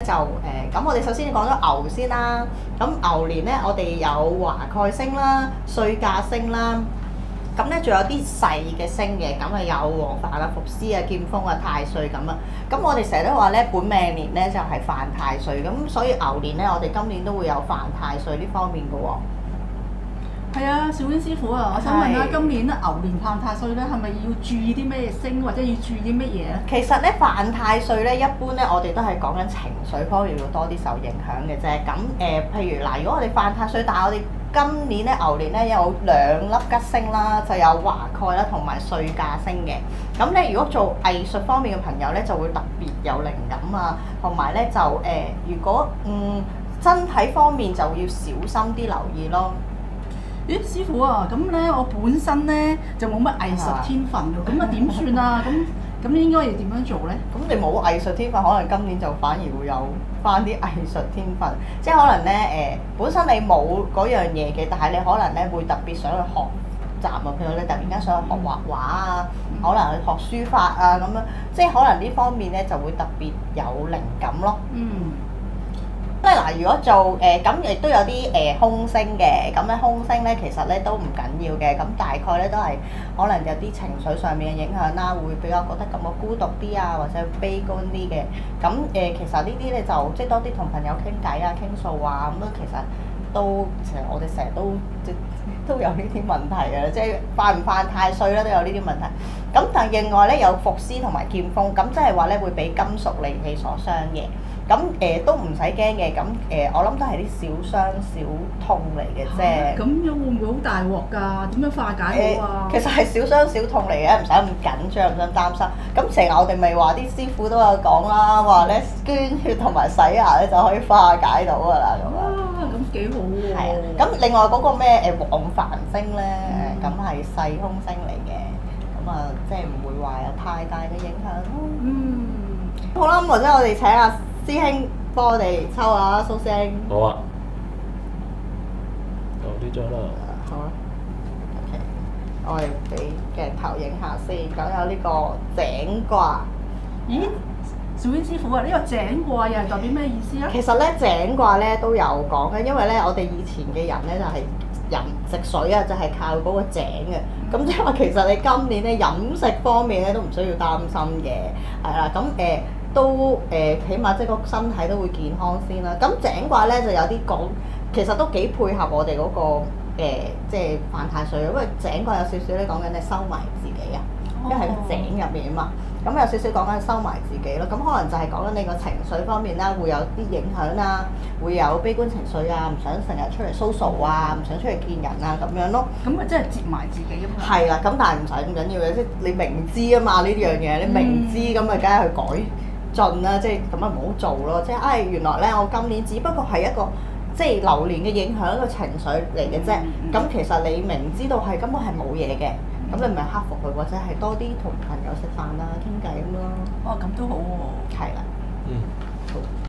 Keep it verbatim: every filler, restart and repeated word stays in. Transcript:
就誒，咁、呃、我哋首先講咗牛先啦。咁牛年咧，我哋有華蓋星啦、歲駕星啦。咁咧仲有啲細嘅星嘅，咁啊有黃幡啊、伏屍啊、劍鋒啊、太歲咁啊。咁我哋成日都話咧，本命年咧就係、是、犯太歲，咁所以牛年咧，我哋今年都會有犯太歲呢方面嘅喎、哦。 係啊，小娟師傅啊，我想問下，今年咧牛年犯太歲咧，係咪要注意啲咩星，或者要注意啲乜嘢咧？ 其實咧犯太歲咧，一般咧我哋都係講緊情緒方面會多啲受影響嘅啫。咁誒、呃，譬如嗱，如果我哋犯太歲，但係我哋今年咧牛年咧有兩粒吉星啦，就有華蓋啦同埋歲駕星嘅。咁咧如果做藝術方面嘅朋友咧，就會特別有靈感啊，同埋咧就誒、呃，如果嗯身體方面就要小心啲留意咯。 咦，師傅啊，咁咧我本身咧就冇乜藝術天分㗎，咁啊點算啊？咁咁應該要點樣做咧？ 咁你冇藝術天分，可能今年就反而會有翻啲藝術天分，即係可能咧誒、呃，本身你冇嗰樣嘢嘅，但係你可能咧會特別想去學習啊，譬如你突然間想去學畫畫啊，嗯、可能去學書法啊咁樣，即係可能呢方面咧就會特別有靈感咯。嗯。即係嗱，如果做誒咁，亦、呃、都有啲誒、呃、空星嘅，咁咧空星咧其實咧都唔緊要嘅，咁大概咧都係可能有啲情緒上面嘅影響啦，會比較覺得咁個孤獨啲啊，或者悲觀啲嘅。咁誒、呃、其實呢啲咧就即係多啲同朋友傾偈啊、傾訴啊，咁都其實都其實我哋成日都即都有呢啲問題嘅，即係犯唔犯太歲咧都有呢啲問題。咁但係另外咧有伏屍同埋劍鋒，咁即係話咧會俾金屬利器所傷嘅。咁誒、呃、都唔使驚嘅，咁誒、呃、我諗都係啲小傷小痛嚟嘅啫。 咁樣會唔會好大鑊㗎？點樣化解好啊？ 呃、其實係小傷小痛嚟嘅，唔使咁緊張，唔使咁擔心。咁成日我哋咪話啲師傅都有講啦，話咧捐血同埋洗牙咧就可以化解到㗎啦。咁啊， 咁幾好喎。 係啊。咁另外嗰個咩誒黃幡星咧，咁係細空星嚟嘅，咁啊即係唔會話有太大嘅影響咯。嗯。好啦，咁或者我哋請阿師兄幫我哋抽下蘇師兄。 好啊，有呢張啦。 好啊。OK，我哋俾鏡頭影下先。咁有呢個井卦。 咦？小娟師傅啊，呢、這個井卦又係代表咩意思啊？ 其實咧井卦咧都有講嘅，因為咧我哋以前嘅人咧就係、是、飲食水啊，就係、是、靠嗰個井嘅。咁即係話其實你今年咧飲食方面咧都唔需要擔心嘅，係啦。咁誒。呃都誒、呃，起碼即係個身體都會健康先啦。咁井卦咧就有啲講，其實都幾配合我哋嗰、那個、呃、即係犯太歲。因為井卦有少少咧講緊你收埋自己啊，因為喺井入面啊嘛。咁有少少講緊收埋自己咯。咁可能就係講緊你個情緒方面啦，會有啲影響啦，會有悲觀情緒啊，唔想成日出嚟 social 啊，唔想出嚟見人啊咁樣咯。 咁咪真係接埋自己咁樣。 係啦，咁但係唔使咁緊要嘅，即係你明知啊嘛呢樣嘢，你明知咁咪梗係去改進啦，即係咁啊唔好做咯。即係唉、哎，原來咧我今年只不過係一個即係流年嘅影響，一個情緒嚟嘅啫。咁、嗯、其實你明知道係根本係冇嘢嘅，咁、嗯、你咪克服佢，或者係多啲同朋友食飯啦、傾偈咁咯。 哦，咁都好喎。 係啦。嗯。好。